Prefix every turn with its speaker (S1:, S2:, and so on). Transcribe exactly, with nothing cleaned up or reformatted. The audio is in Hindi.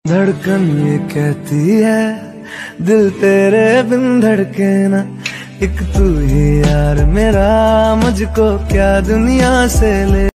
S1: धड़कन ये कहती है दिल तेरे बिन धड़के ना, एक तू ही यार मेरा, मुझको क्या दुनिया से ले।